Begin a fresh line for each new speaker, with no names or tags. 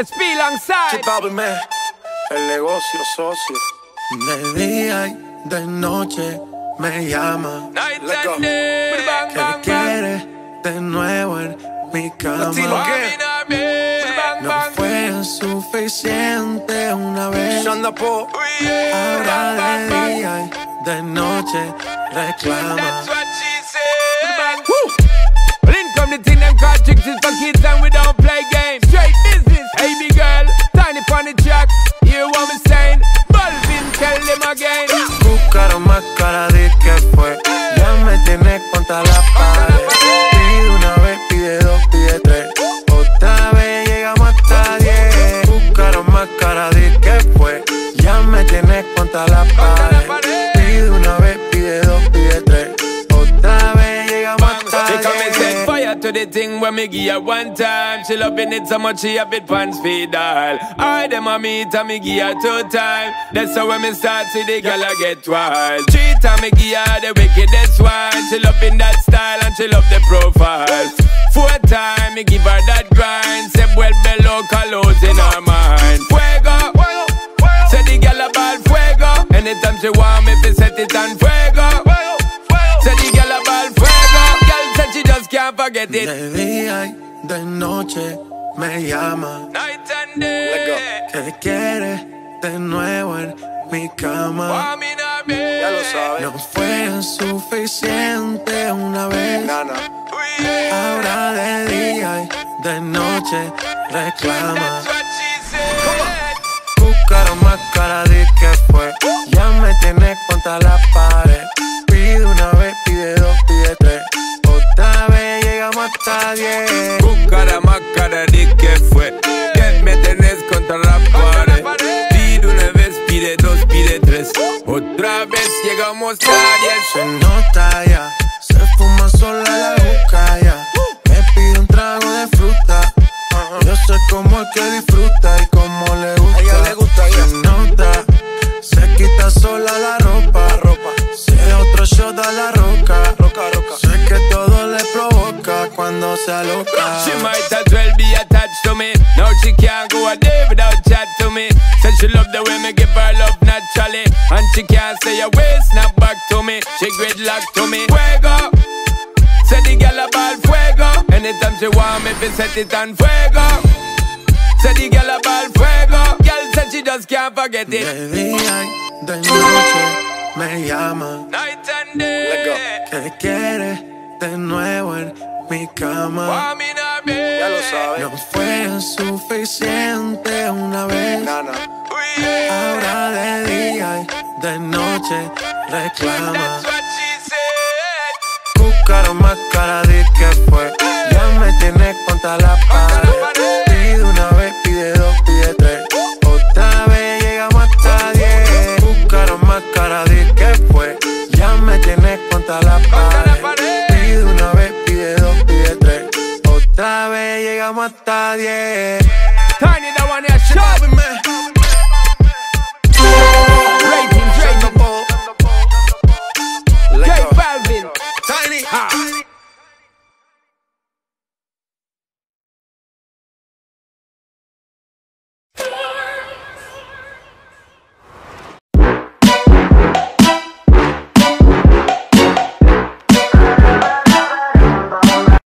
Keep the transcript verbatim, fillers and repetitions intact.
S P alongside
el negocio socio.
De día y de noche me llama.
Night
Let's go.
and day. Bang,
Que
bang, bang.
quiere de nuevo en mi cama.
Latino, ¿qué?
Bang,
No
bang.
fue suficiente una vez.
Shonda Po.
Ahora de día y de noche reclama.
That's what she said. Bang. Well, in come the thing them call tricks is for kids and we don't play games. Straight business. Hey, big girl, tiny on the track. Hear what me saying? Balvin, tell them again.
Buscaron más cara de que fue. Ya me tienes contra la pared. Pide una vez, pide dos, pide tres. Otra vez llegamos hasta diez. Buscaron más cara de que fue. Ya me tienes contra la pared. Pide una vez, pide dos, pide tres. Otra vez llegamos hasta
She come and set
diez.
fire to the thing when me give her one time. She loving it so much she have it pants feed all. I them a meet and me give her two time. That's how when me start see the girl I get wild. Three time me give her the wickedest one. She loving that style and she love the profile. Four time me give her that grind. Say well below colors in her mind. Fuego, say the girl a ball fuego. Anytime she want me fi set it on fuego. Say the girl a ball fuego. Girl said she just can't forget it.
De día y de noche me llama.
Night and day.
Que quiere de nuevo en mi cama.
Want me now, babe.
Ya lo sabes.
No fue suficiente una vez.
Nana.
Ahora de día y de noche reclama.
That's what she said.
Buscaron más cara de que fue. Ya me tienes contra la pared. Pide una vez, pide dos, pide tres. Otra vez llegamos hasta diez.
Buscara más cara de que fue. Que me tenés contra la pared. Pide una vez, pide dos, pide tres. Otra vez llegamos a diez.
Se nota ya, se fuma sola la juca ya. Me pide un trago de fruta. Yo sé cómo es que disfruta y cómo le gusta.
A ella le gusta, ya.
Se nota, se quita sola la ropa.
ropa.
Si es otro shot a la roca.
Roca, roca.
Sé que todo le provoca cuando se aloca.
She might as well be attached to me. Now she can't go a day without chat to me. Said she love the way me give her love naturally. And she can't say a word, snap back to me. She gridlock to me. Fuego. Say the girl a ball fuego. Anytime she want me, fi set it on fuego. Say the girl a ball fuego. Girl said she just can't forget it.
De día y de noche me llama.
Night and day.
Let's go.
Que quiere de nuevo en mi cama.
Want me now, babe.
Ya lo sabes.
No fue suficiente una vez.
Nana.
Ahora de día y de noche reclama.
That's what she said.
Buscaron más cara de que fue. Ya me tienes contra la pared. Pide una vez, pide dos, pide tres. Otra vez llegamos hasta diez. Buscaron más cara de que fue. Ya me tienes contra la pared. Pide una vez, pide dos, pide tres. Otra vez llegamos hasta diez.
Tiny, that one here, show me.